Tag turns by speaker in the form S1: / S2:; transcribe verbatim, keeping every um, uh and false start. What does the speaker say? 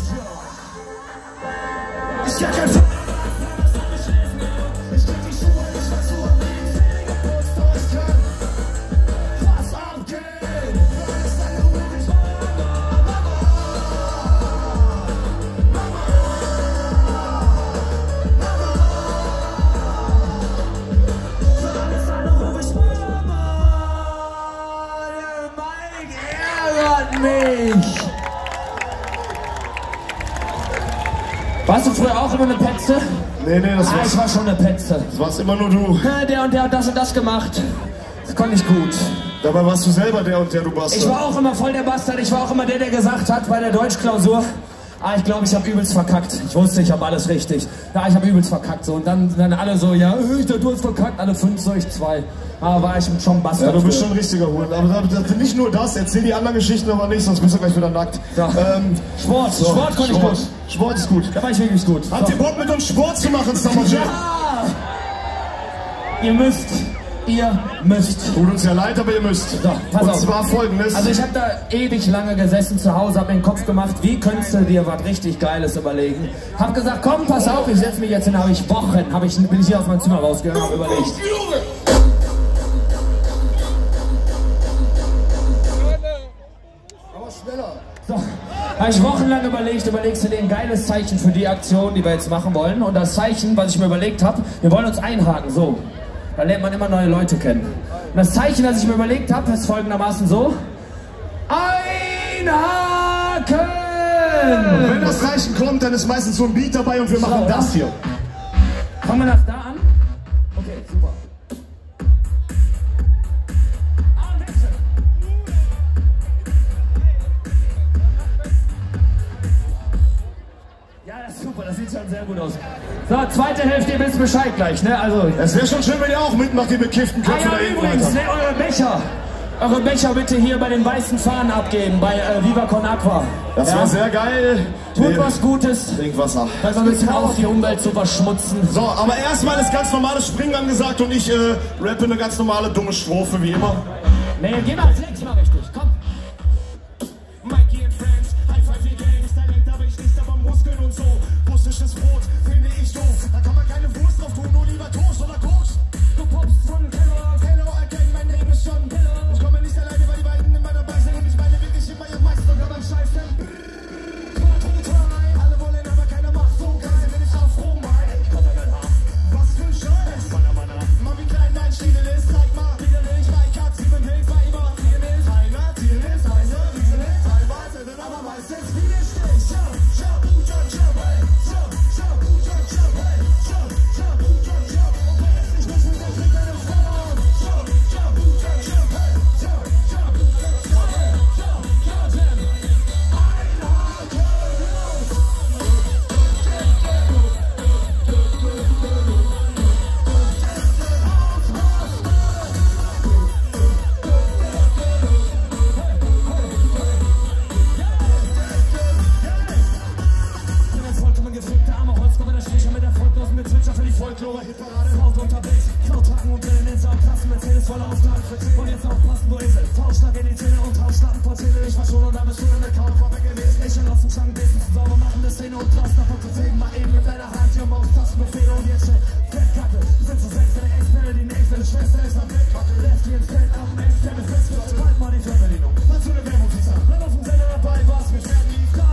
S1: Ich kann kein
S2: mich. Warst du früher auch immer eine Petze?
S1: Nee, nee, das
S2: ah,
S1: war's.
S2: ich war schon eine Petze.
S1: Das warst immer nur du.
S2: Ja, der und der hat das und das gemacht. Das konnte ich gut.
S1: Dabei warst du selber der und der, du Bastard.
S2: Ich war auch immer voll der Bastard. Ich war auch immer der, der gesagt hat bei der Deutschklausur, ah, ich glaube, ich habe übelst verkackt. Ich wusste, ich habe alles richtig. Ja, ich habe übelst verkackt. So. Und dann, dann alle so, ja, ich, du hast verkackt. Alle fünf, so ich zwei. Aber war ich schon ein Bastard.
S1: Ja, du bist
S2: für.
S1: schon ein richtiger Hund. Aber das, nicht nur das, erzähl die anderen Geschichten aber nicht, sonst bist du gleich wieder nackt.
S2: So.
S1: Ähm,
S2: Sport,
S1: so,
S2: Sport konnte ich
S1: Sport.
S2: gut.
S1: Sport ist gut.
S2: Da war ich wirklich gut.
S1: Habt
S2: so.
S1: ihr Bock mit uns Sport zu machen, Summer Jam?
S2: Ja! Ihr müsst. Ihr müsst.
S1: Tut uns ja leid, aber ihr müsst.
S2: So, pass
S1: Und
S2: auf.
S1: zwar folgendes.
S2: Also ich habe da ewig lange gesessen zu Hause, habe mir den Kopf gemacht, wie könntest du dir was richtig Geiles überlegen. Hab gesagt, komm, pass auf, ich setze mich jetzt hin, habe ich Wochen, hab ich, bin ich hier aus meinem Zimmer rausgegangen, habe überlegt.
S1: Aber schneller.
S2: So, habe ich wochenlang überlegt, überlegst du dir ein geiles Zeichen für die Aktion, die wir jetzt machen wollen. Und das Zeichen, was ich mir überlegt habe, wir wollen uns einhaken, so. Da lernt man immer neue Leute kennen. Und das Zeichen, das ich mir überlegt habe, ist folgendermaßen so. Einhaken!
S1: Und wenn das Zeichen kommt, dann ist meistens so ein Beat dabei und wir machen
S2: So,
S1: das hier.
S2: Fangen wir nach da an? Okay, super. Ah, und Wechsel. Ja, das ist super, das sieht schon sehr gut aus. So, zweite Hälfte, ihr wisst Bescheid gleich, ne? Also.
S1: Es wäre schon schön, wenn ihr auch mitmacht, die bekifften
S2: Ah
S1: Köpfe
S2: ja,
S1: da hinten.
S2: übrigens,
S1: Alter.
S2: ne, eure Becher. Eure Becher bitte hier bei den weißen Fahnen abgeben, bei äh, Viva Con Aqua.
S1: Das wäre
S2: ja?
S1: sehr geil.
S2: Tut
S1: Nee,
S2: was Gutes.
S1: Trinkwasser.
S2: Weil so ein bisschen auf die Umwelt zu verschmutzen.
S1: So, aber erstmal ist ganz normales Springen angesagt und ich äh, rappe eine ganz normale dumme Strophe, wie immer.
S2: Nee, geh mal Flex mal richtig, komm.
S1: Mikey and Friends, High Five, ihr Gangs, Talent habe ich nicht, aber Muskeln und so. Russisches Brot finde ich doof, da kann man keine Wurst drauf tun, nur lieber Toast oder Koks. Du poppst von Hello, Hello, again, mein Name ist John Hello. Ich komme nicht alleine, weil die beiden immer dabei sind und ich meine wirklich immer ihr Meister, aber ich scheiße. Alle wollen, aber keiner macht so geil, wenn ich auf Rom mein. Was für ein Scheiß, Mann, wie klein dein Stiefel ist, zeig mal, widerlich, weil Katz, sieben Hills, war immer Ziel ist, einer Ziel ist, weiße, Riesel ist, teilweise, denn aber meistens wie es steht. Jump, jump, jump, jump, hey, jump, jump, jump, jump, hey, jump, jump, jump, jump, und wenn es nicht muss, dann kriegt eine Frau. Jump, jump, jump, jump, hey, jump, jump, jump, jump, hey, jump, jump, jump, Folklore, Hitparade, Haut unterwegs, Krauttragen und Drillen ins Krassen, Mercedes voller Auftrag. Und jetzt aufpassen, du Esel, Tauschschlag in die Zähne und Tauschschlagen vor Zähne. Ich war schon und da bist du in der Couch vorbei gewesen. Ich will aus dem Schrank beten, sauber machen, das Szene und Trost nach und zu fegen. Mal eben mit deiner Hand hier Maus, Tastenbefehle und jetzt schnell Fettkacke. Sind zu sechs, deine Ex-Pelle, die nächste Schwester ist am Wegkacke. Lesbian, Stand up, Mensch, der befestigt, bald mal die Fernbedienung. Dazu eine Werbung zu sagen, bleib auf dem Sender dabei, was mich werden die Fragen.